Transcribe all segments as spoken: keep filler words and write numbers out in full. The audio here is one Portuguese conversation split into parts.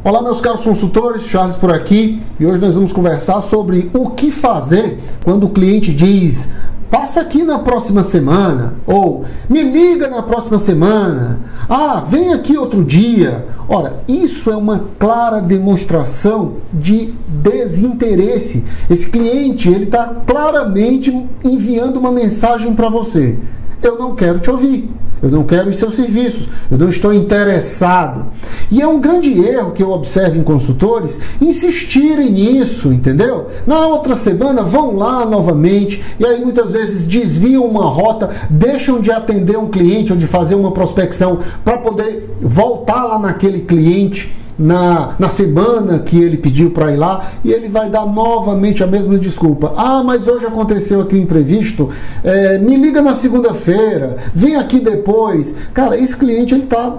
Olá, meus caros consultores, Charles por aqui, e hoje nós vamos conversar sobre o que fazer quando o cliente diz: passa aqui na próxima semana, ou me liga na próxima semana, ah, vem aqui outro dia. Ora, isso é uma clara demonstração de desinteresse. Esse cliente, ele está claramente enviando uma mensagem para você: eu não quero te ouvir, eu não quero os seus serviços, eu não estou interessado. E é um grande erro que eu observo em consultores insistirem nisso, entendeu? Na outra semana vão lá novamente, e aí muitas vezes desviam uma rota, deixam de atender um cliente ou de fazer uma prospecção para poder voltar lá naquele cliente Na, na semana que ele pediu para ir lá, e ele vai dar novamente a mesma desculpa: ah, mas hoje aconteceu aqui um imprevisto, é, me liga na segunda-feira, vem aqui depois. Cara, esse cliente ele está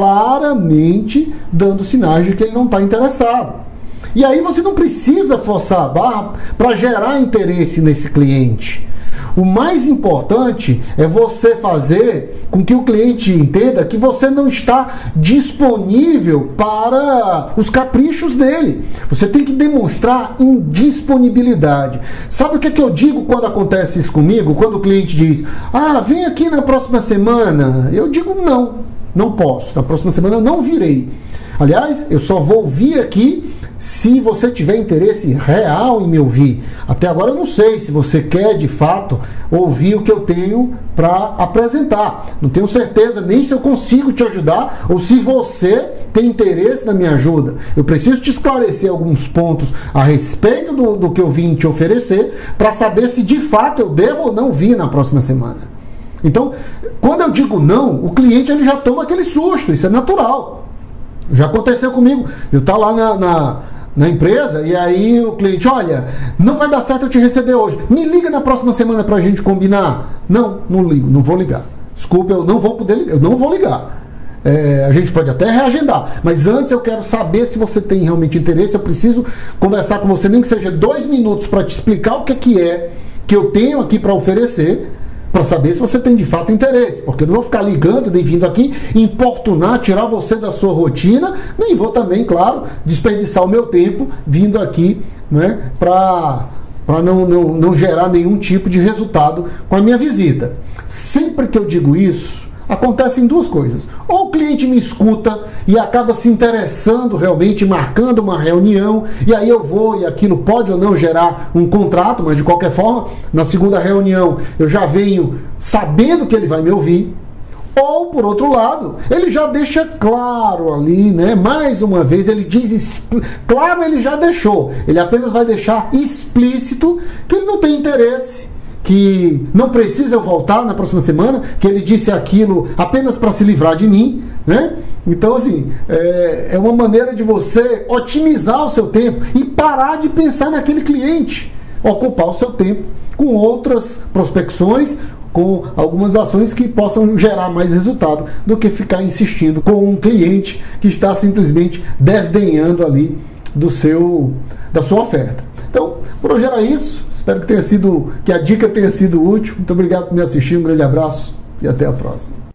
claramente dando sinais de que ele não está interessado. E aí você não precisa forçar a barra para gerar interesse nesse cliente. O mais importante é você fazer com que o cliente entenda que você não está disponível para os caprichos dele. Você tem que demonstrar indisponibilidade. Sabe o que é que eu digo quando acontece isso comigo? Quando o cliente diz: ah, vem aqui na próxima semana. Eu digo: não, não posso. Na próxima semana eu não virei. Aliás, eu só vou vir aqui se você tiver interesse real em me ouvir. Até agora eu não sei se você quer de fato ouvir o que eu tenho para apresentar. Não tenho certeza nem se eu consigo te ajudar ou se você tem interesse na minha ajuda. Eu preciso te esclarecer alguns pontos a respeito do, do que eu vim te oferecer para saber se de fato eu devo ou não vir na próxima semana. Então, quando eu digo não, o cliente ele já toma aquele susto. Isso é natural. Já aconteceu comigo. Eu estava lá na, na, na empresa e aí o cliente: olha, não vai dar certo eu te receber hoje, me liga na próxima semana para a gente combinar. Não, não ligo, não vou ligar. Desculpa, eu não vou poder ligar, eu não vou ligar. É, a gente pode até reagendar, mas antes eu quero saber se você tem realmente interesse. Eu preciso conversar com você, nem que seja dois minutos, para te explicar o que é, que é que eu tenho aqui para oferecer, para saber se você tem de fato interesse, porque eu não vou ficar ligando, nem vindo aqui importunar, tirar você da sua rotina, nem vou também, claro, desperdiçar o meu tempo vindo aqui, né, para para não, não, não gerar nenhum tipo de resultado com a minha visita. Sempre que eu digo isso, acontecem duas coisas: ou o cliente me escuta e acaba se interessando realmente, marcando uma reunião, e aí eu vou, e aquilo pode ou não gerar um contrato, mas de qualquer forma, na segunda reunião eu já venho sabendo que ele vai me ouvir. Ou, por outro lado, ele já deixa claro ali, né? Mais uma vez, ele diz, claro, ele já deixou, ele apenas vai deixar explícito que ele não tem interesse, que não precisa eu voltar na próxima semana, que ele disse aquilo apenas para se livrar de mim, né? Então, assim, é, é uma maneira de você otimizar o seu tempo e parar de pensar naquele cliente, ocupar o seu tempo com outras prospecções, com algumas ações que possam gerar mais resultado do que ficar insistindo com um cliente que está simplesmente desdenhando ali do seu, da sua oferta. Então, por hoje era isso. Espero que tenha sido, que a dica tenha sido útil. Muito obrigado por me assistir, um grande abraço e até a próxima.